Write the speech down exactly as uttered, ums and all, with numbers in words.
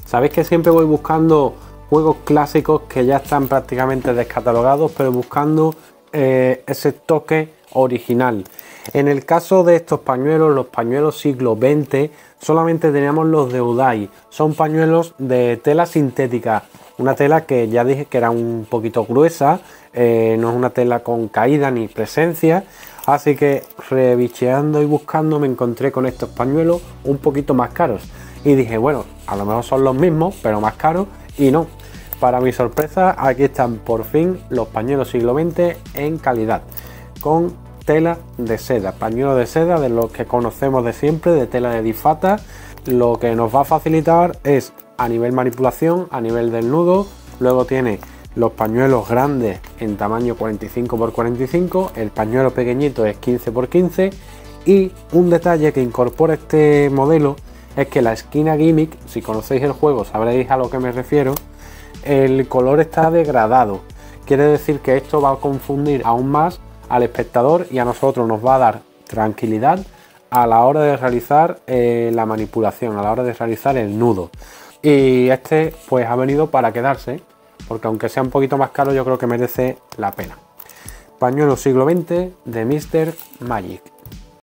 Sabéis que siempre voy buscando juegos clásicos que ya están prácticamente descatalogados, pero buscando eh, ese toque original. En el caso de estos pañuelos, los pañuelos siglo veinte, solamente teníamos los de Udai. Son pañuelos de tela sintética, una tela que ya dije que era un poquito gruesa, eh, no es una tela con caída ni presencia, así que rebicheando y buscando me encontré con estos pañuelos un poquito más caros y dije, bueno, a lo mejor son los mismos pero más caros, y no. Para mi sorpresa, aquí están por fin los pañuelos siglo veinte en calidad, con tela de seda, pañuelo de seda de los que conocemos de siempre, de tela de difata. Lo que nos va a facilitar es a nivel manipulación, a nivel del nudo. Luego tiene los pañuelos grandes en tamaño cuarenta y cinco por cuarenta y cinco, el pañuelo pequeñito es quince por quince, y un detalle que incorpora este modelo es que la esquina gimmick, si conocéis el juego sabréis a lo que me refiero, el color está degradado. Quiere decir que esto va a confundir aún más al espectador y a nosotros nos va a dar tranquilidad a la hora de realizar eh, la manipulación, a la hora de realizar el nudo. Y este pues ha venido para quedarse, porque aunque sea un poquito más caro, yo creo que merece la pena. Pañuelo siglo veinte de míster Magic.